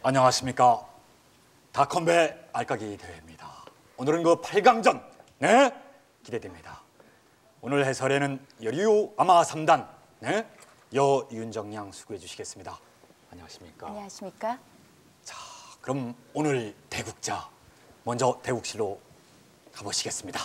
안녕하십니까. 닷컴배 알까기 대회입니다. 오늘은 그 8강전 네 기대됩니다. 오늘 해설에는 여리우 아마 3단 네 여윤정 양 수고해 주시겠습니다. 안녕하십니까. 안녕하십니까. 자, 그럼 오늘 대국자 먼저 대국실로 가보시겠습니다.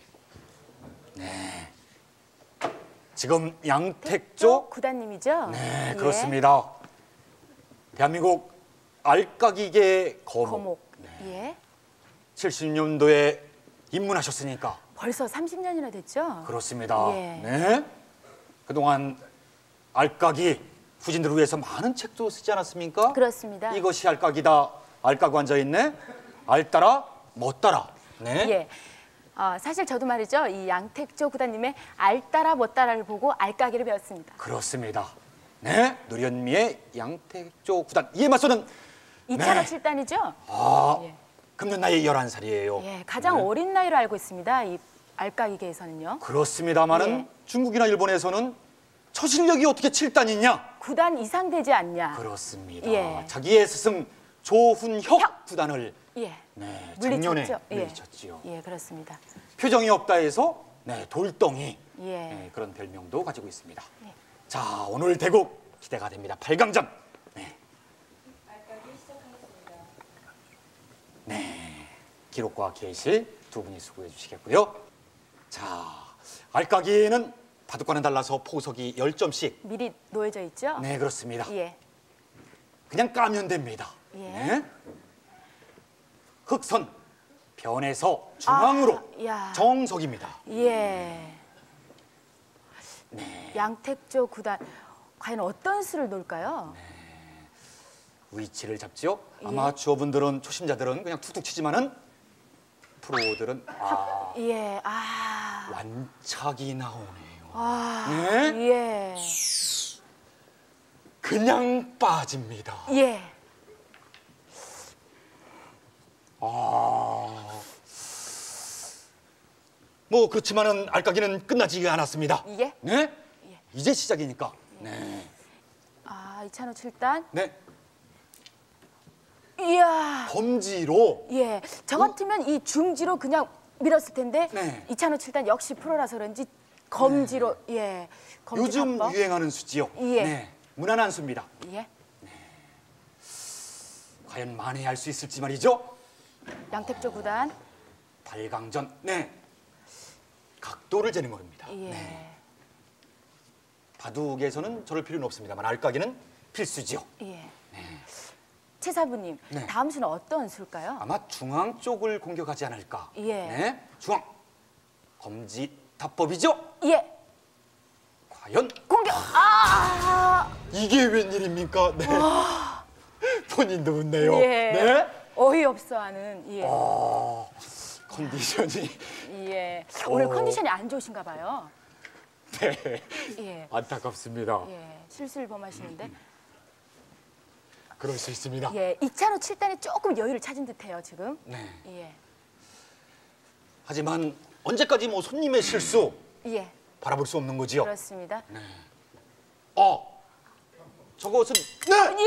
네. 지금 양택조 구단님이죠? 네, 예. 그렇습니다. 대한민국 알까기계 거목. 예. 70년도에 입문하셨으니까. 벌써 30년이나 됐죠? 그렇습니다. 예. 네. 그동안 알까기 후진들을 위해서 많은 책도 쓰지 않았습니까? 그렇습니다. 이것이 알까기다. 알까고 앉아있네. 알따라 못따라. 네. 예. 사실 저도 말이죠. 이 양택조 구단님의 알따라 못따라를 보고 알까기를 배웠습니다. 그렇습니다. 네. 노련미의 양택조 구단. 이에 맞서는 이찬호 네. 7단이죠? 예. 금년 나이 11살이에요. 예, 가장 어린 나이로 알고 있습니다. 이 알까기계에서는요. 그렇습니다만은 예. 중국이나 일본에서는 저 실력이 어떻게 7단이냐? 9단 이상 되지 않냐. 그렇습니다. 예. 자기의 스승 조훈혁 구단을 예. 네, 물리쳤죠? 작년에 예. 물리쳤지요. 예, 그렇습니다. 표정이 없다 해서 네, 돌덩이 예. 네, 그런 별명도 가지고 있습니다. 예. 자, 오늘 대국 기대가 됩니다. 8강전. 네. 네. 기록과 계실 두 분이 수고해 주시겠고요. 자, 알까기는 바둑과는 달라서 포석이 10점씩. 미리 놓여져 있죠? 네, 그렇습니다. 예. 그냥 까면 됩니다. 예. 네. 흑선 변에서 중앙으로 야. 정석입니다. 예. 네. 양택조 구단 과연 어떤 수를 놓을까요? 위치를 잡죠. 예. 아마추어분들은 초심자들은 그냥 툭툭 치지만은 프로들은 예. 완착이 나오네요. 네? 예. 그냥 빠집니다. 예. 뭐 그렇지만은 알까기는 끝나지 않았습니다. 예? 네? 예. 이제 시작이니까. 네. 이찬호 7단. 네. 이야. 검지로. 예. 저 같으면 이 중지로 그냥 밀었을 텐데 네. 이찬호 7단 역시 프로라서 그런지 검지로 예. 검지 요즘 합법. 유행하는 수지요. 예. 네. 무난한 수입니다. 예. 과연 만회할 수 있을지 말이죠. 양택조 구단. 8강전. 네. 각도를 재는 겁니다. 예. 네. 바둑에서는 저럴 필요는 없습니다만 알까기는 필수지요. 예. 최사부님, 네. 다음 수는 어떤 수일까요? 아마 중앙 쪽을 공격하지 않을까. 예. 네. 중앙. 검지 답법이죠. 예. 과연 공격. 이게 웬일입니까? 네. 본인도 웃네요. 예. 네. 어이없어하는 예. 컨디션이 예. 오늘 컨디션이 안 좋으신가 봐요. 네. 예. 안타깝습니다. 예. 실수를 범하시는데. 그럴 수 있습니다. 예. 이찬호 7단이 조금 여유를 찾은 듯해요 지금. 네. 예. 하지만 언제까지 뭐 손님의 실수 예. 바라볼 수 없는 거지요. 그렇습니다. 저것은 네.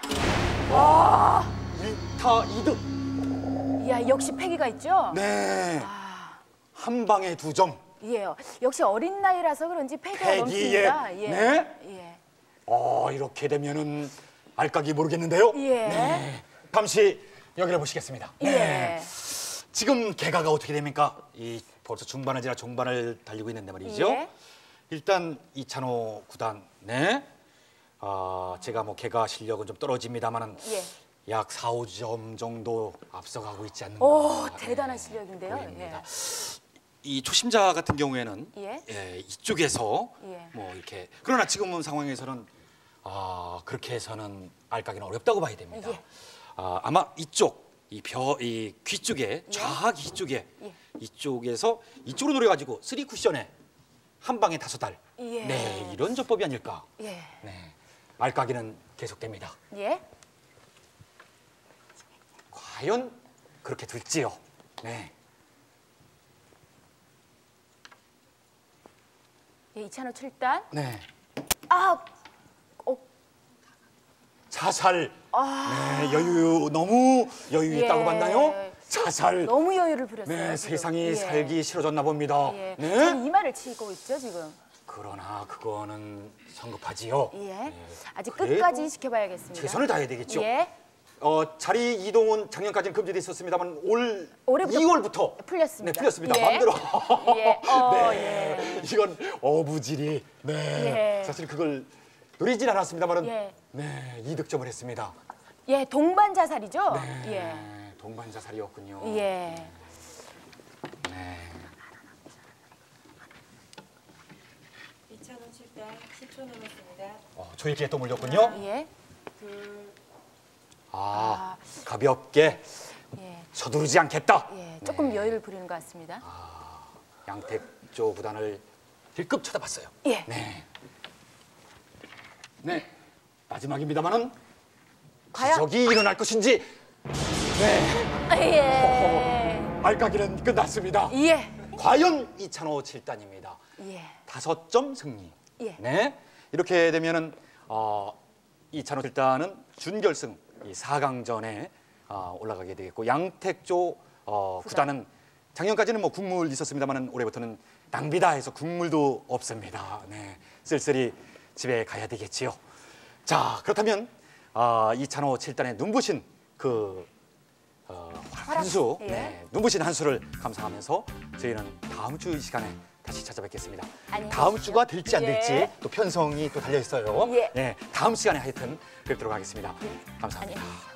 예. 리타 이득. 야 역시 패기가 있죠. 네. 한 방에 2점. 예. 역시 어린 나이라서 그런지 패기가 넘칩니다. 예. 네. 예. 이렇게 되면은 알까기 모르겠는데요. 예. 네. 잠시 여기를 보시겠습니다. 네. 예. 지금 개가가 어떻게 됩니까? 벌써 중반을 지나 중반을 달리고 있는데 말이죠. 예. 일단 이찬호 구단, 네. 제가 뭐 개가 실력은 좀 떨어집니다만은 예. 약 4, 5점 정도 앞서가고 있지 않는가. 오, 대단한 실력인데요. 보입니다. 이 초심자 같은 경우에는 예. 이쪽에서 예. 뭐 이렇게 그러나 지금은 상황에서는 그렇게 해서는 알까기는 어렵다고 봐야 됩니다. 예. 아마 이쪽 이 귀 쪽에 좌 귀 쪽에 예. 이쪽에서 이쪽으로 노려가지고 3 쿠션에 한 방에 5알. 예. 네, 이런 전법이 아닐까. 예. 네, 알까기는 계속됩니다. 예. 과연 그렇게 될지요. 네. 예, 이찬호 7단. 네. 자살. 네, 여유 너무 여유 있다고 예. 봤나요? 자살. 너무 여유를 부렸어요. 네, 지금. 세상이 예. 살기 싫어졌나 봅니다. 예. 네. 저는 이마를 치고 있죠 지금. 그러나 그거는 성급하지요. 예. 네. 아직 그래도 끝까지 지켜봐야겠습니다. 최선을 다해야 되겠죠. 예. 자리 이동은 작년까지는 금지돼 있었습니다만 올해부터 2월부터 풀렸습니다. 네, 풀렸습니다. 예. 마음대로. 예. 네. 이건 어부질이. 네. 예. 사실 그걸 노리진 않았습니다만은 예. 네, 이득점을 했습니다. 예, 동반 자살이죠. 네. 동반 자살이었군요. 예. 예. 네. 2,000원 칠단 10초 남았습니다. 저에게 또 물렸군요. 예. 가볍게 예. 서두르지 않겠다. 예. 조금 여유를 부리는 것 같습니다. 양택조 구단을 힐끔 쳐다봤어요. 예. 네. 네. 마지막입니다만은 과연? 기적이 일어날 것인지. 네. 예. 알까기는 끝났습니다. 예. 과연 이찬호 7단입니다. 예. 5점 승리. 예. 네. 이렇게 되면은 이찬호 7단은 준결승 이 4강전에 올라가게 되겠고 양택조 구단은 작년까지는 뭐 국물 있었습니다만은 올해부터는 낭비다 해서 국물도 없습니다. 네. 쓸쓸히 집에 가야 되겠지요. 자, 그렇다면 이찬호 7단의 눈부신 그 한수, 예. 네, 눈부신 한수를 감상하면서 저희는 다음 주 이 시간에 다시 찾아뵙겠습니다. 안녕히 다음 계십시오. 주가 될지 안 예. 될지 또 편성이 또 달려 있어요. 예. 네, 다음 시간에 하여튼 뵙도록 하겠습니다. 예. 감사합니다. 안녕.